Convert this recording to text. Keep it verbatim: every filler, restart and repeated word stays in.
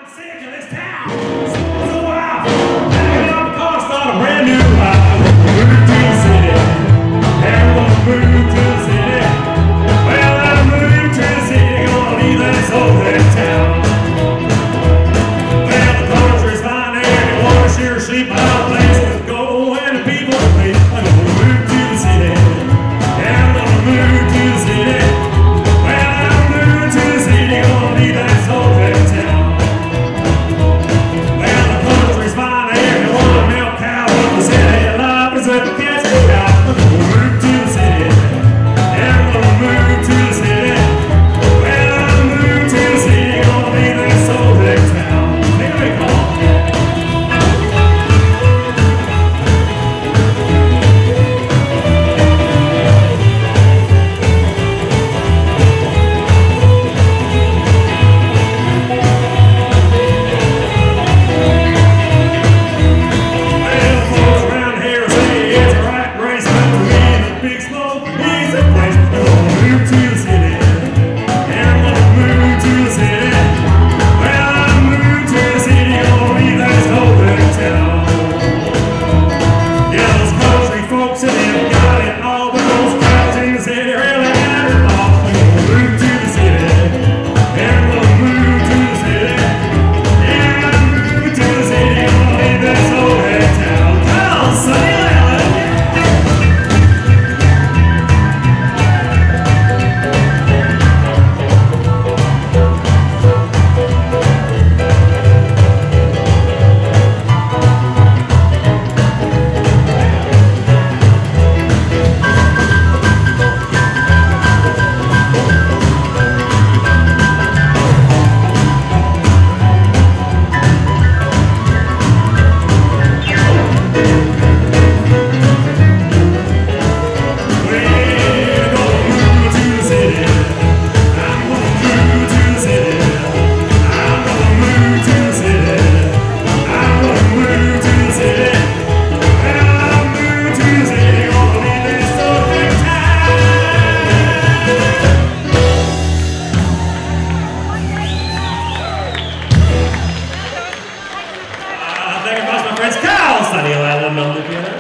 sick of this town. So I pack up the car, start a brand new life. Move to the city. Everyone move to the city. Well, I moved to the city, gonna leave this old town. Well, the country's fine there, you wanna sure sleep out a place with gold and the people to pay. I'm gonna move to the city. Yeah, I'm gonna move to the city. Well, I'm moving to the city, gonna leave this old town. Well, the country's fine there, you wanna milk cow in the city. Life is at the cat's cow. I'm gonna move to the city. Yeah, I'm gonna move to the city. Well, I'm moving to the city, gonna leave this old town. Here we go. Thank you very much, my friends. Carl Sunny Island on the piano.